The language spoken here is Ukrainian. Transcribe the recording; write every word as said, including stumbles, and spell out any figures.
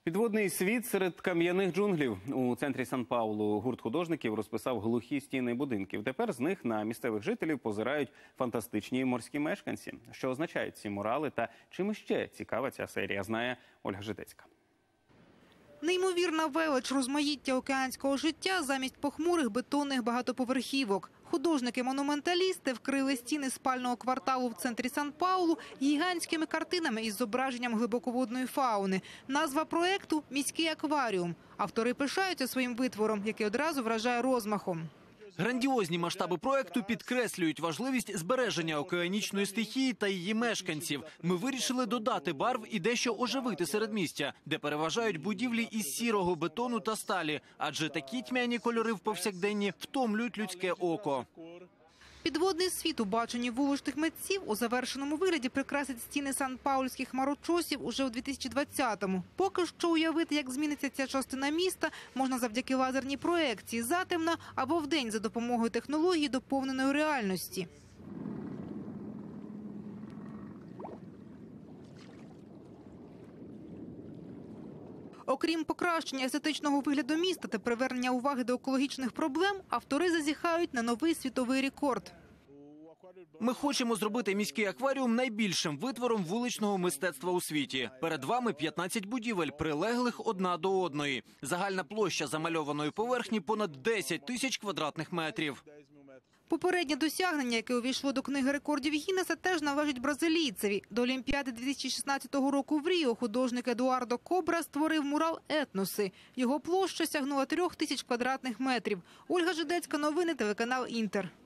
Підводний світ серед кам'яних джунглів. У центрі Сан-Паулу гурт художників розписав глухі стіни будинків. Тепер з них на місцевих жителів позирають фантастичні морські мешканці. Що означають ці мурали та чим ще цікава ця серія, знає Ольга Житецька. Неймовірна велич розмаїття океанського життя замість похмурих бетонних багатоповерхівок. Художники-монументалісти вкрили стіни спального кварталу в центрі Сан-Паулу гігантськими картинами із зображенням глибоководної фауни. Назва проєкту – «Міський акваріум». Автори пишаються своїм витвором, який одразу вражає розмахом. Грандіозні масштаби проекту підкреслюють важливість збереження океанічної стихії та її мешканців. Ми вирішили додати барв і дещо оживити середмістя, де переважають будівлі із сірого бетону та сталі, адже такі тьмяні кольори в повсякденні втомлюють людське око. Підводний світ у баченні вуличних митців у завершеному вигляді прикрасить стіни сан-паульських хмарочосів уже у дві тисячі двадцятому. Поки що уявити, як зміниться ця частина міста, можна завдяки лазерній проекції затемно або вдень за допомогою технології доповненої реальності. Окрім покращення естетичного вигляду міста та привернення уваги до екологічних проблем, автори зазіхають на новий світовий рекорд. Ми хочемо зробити міський акваріум найбільшим витвором вуличного мистецтва у світі. Перед вами п'ятнадцять будівель, прилеглих одна до одної. Загальна площа замальованої поверхні понад десять тисяч квадратних метрів. Попереднє досягнення, яке увійшло до книги рекордів Гіннеса, теж належить бразилійцеві. До Олімпіади дві тисячі шістнадцятого року в Ріо художник Едуардо Кобра створив мурал «Етноси». Його площа сягнула трьох тисяч квадратних метрів. Ольга Житецька, новини, телеканал «Інтер».